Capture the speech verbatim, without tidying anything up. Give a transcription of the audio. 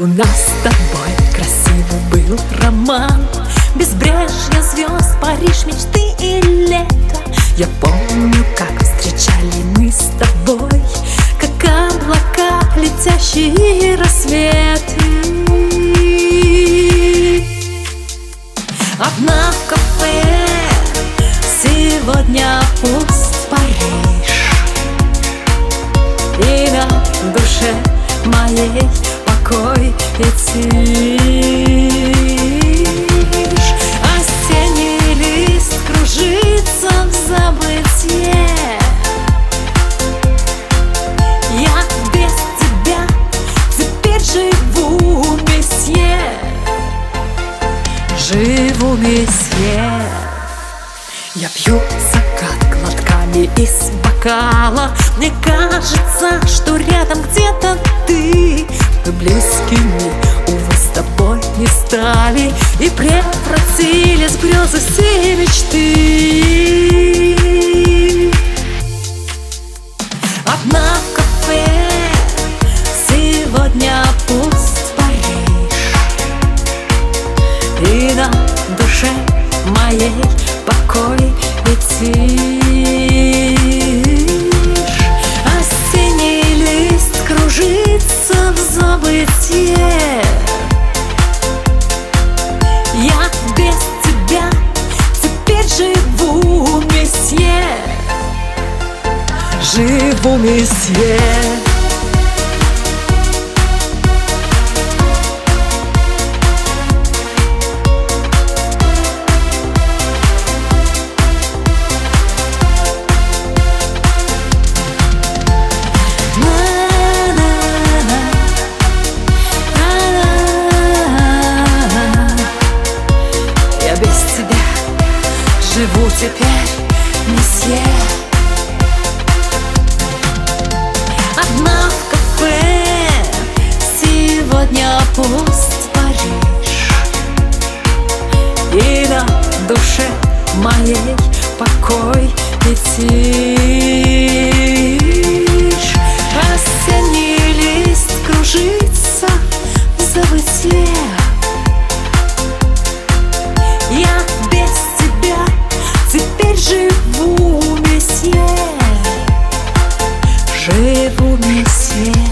У нас с тобой красивый был роман, безбрежье звезд, Париж, мечты и лето. Я помню, как встречали мы с тобой, как облака, летящие рассветы. Одна в кафе, сегодня пуст Париж, и на душе моей покой и тишь. Осенний лист кружится в забытье. Я без тебя теперь живу, месье, живу, месье. Я пью закат глотками из бокала. Мне кажется, что рядом где-то ты. Мы близкими, увы, с тобой не стали, и превратились в грезы все мечты. Одна в кафе, сегодня пуст Париж, и на душе моей покой и тишь. Осенний лист кружится в забытье. Я без тебя теперь живу, месье, живу, месье. Живу теперь, месье. Одна в кафе, сегодня пуст Париж, и на душе моей покой и тишь. Осенний лист кружится в забытье. Я без тебя теперь живу, месье, живу, месье.